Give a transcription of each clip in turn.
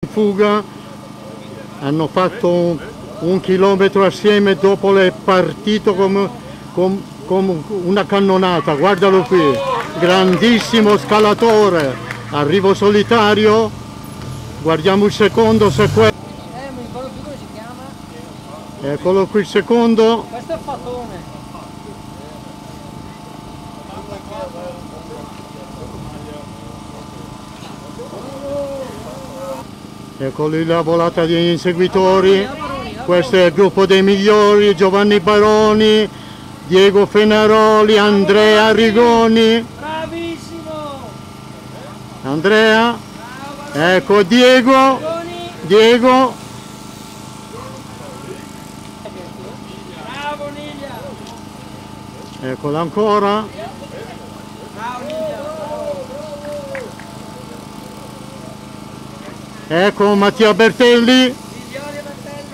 fuga, hanno fatto un chilometro assieme, dopo è partito come una cannonata. Guardalo qui, grandissimo scalatore, arrivo solitario, guardiamo il secondo se quello. Mi ricordo più come si chiama. Eccolo qui il secondo. Questo è Fatone. Eccoli la volata degli inseguitori. Questo è il gruppo dei migliori: Giovanni Baroni, Diego Fenaroli, Andrea Rigoni. Bravissimo! Andrea, Bravo, ecco Diego, Diego, bravo Niglia! eccolo ancora, Bravo Niglia! ecco Mattia Bertelli, Migliori Bertelli!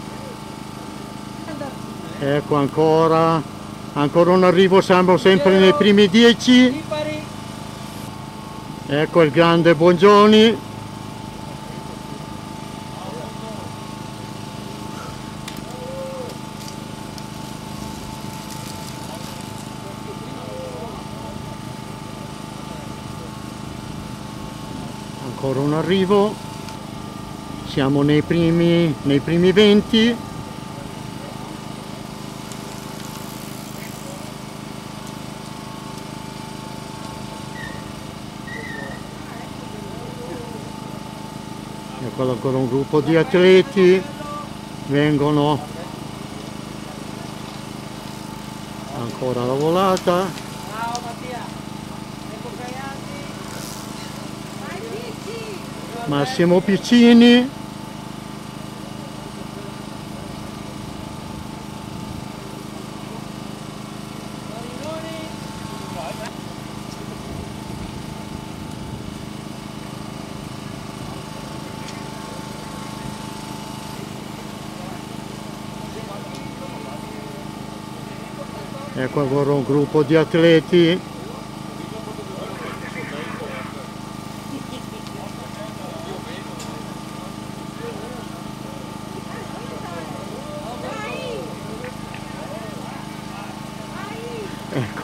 ecco ancora un arrivo, siamo sempre nei primi 10, Lipari! ecco il grande Bongioni, ancora un arrivo, siamo nei primi 20. Eccolo ancora un gruppo di atleti, vengono ancora la volata, Bravo Mattia! Ecco Caiati! Massimo Piccini, Morinoni! ecco ancora un gruppo di atleti, ecco.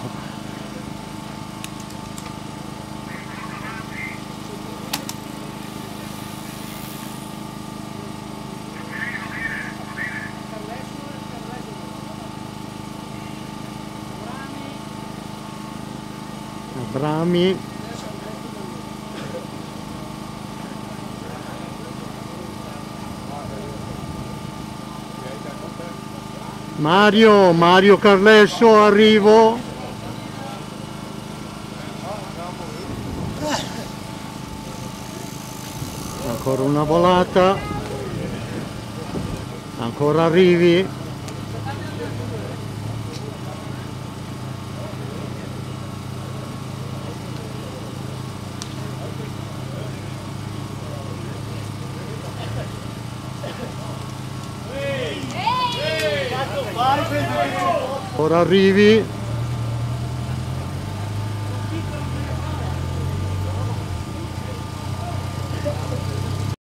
Abrami, Mario Carlesso, arrivo, ancora una volata, ancora arrivi, ora arrivi,